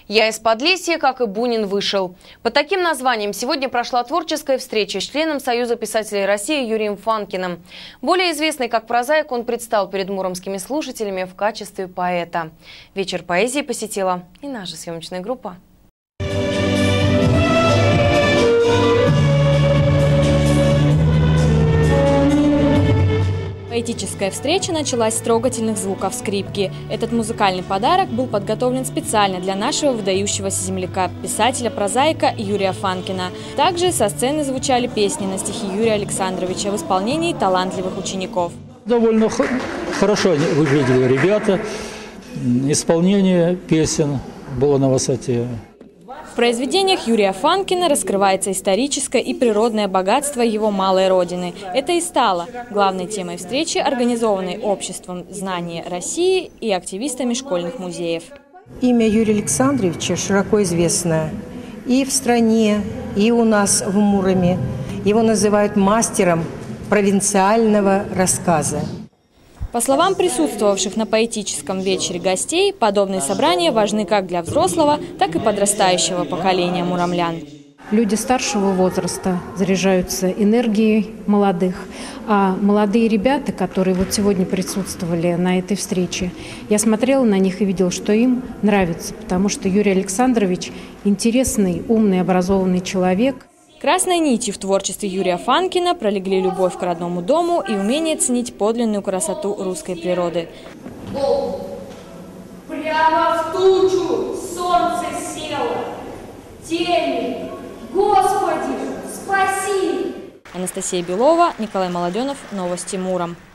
«Я из Подлесья, как и Бунин, вышел». Под таким названием сегодня прошла творческая встреча с членом Союза писателей России Юрием Фанкиным. Более известный как прозаик, он предстал перед муромскими слушателями в качестве поэта. Вечер поэзии посетила и наша съемочная группа. Поэтическая встреча началась с трогательных звуков скрипки. Этот музыкальный подарок был подготовлен специально для нашего выдающегося земляка, писателя-прозаика Юрия Фанкина. Также со сцены звучали песни на стихи Юрия Александровича в исполнении талантливых учеников. Довольно хорошо выглядели ребята. Исполнение песен было на высоте. В произведениях Юрия Фанкина раскрывается историческое и природное богатство его малой родины. Это и стало главной темой встречи, организованной Обществом знания России и активистами школьных музеев. Имя Юрия Александровича широко известно и в стране, и у нас в Муроме. Его называют мастером провинциального рассказа. По словам присутствовавших на поэтическом вечере гостей, подобные собрания важны как для взрослого, так и подрастающего поколения муромлян. Люди старшего возраста заряжаются энергией молодых, а молодые ребята, которые вот сегодня присутствовали на этой встрече, я смотрела на них и видела, что им нравится, потому что Юрий Александрович интересный, умный, образованный человек. Красной нитью в творчестве Юрия Фанкина пролегли любовь к родному дому и умение ценить подлинную красоту русской природы. Прямо в тучу солнце село, тени, Господи, спаси! Анастасия Белова, Николай Молоденов, Новости Муром.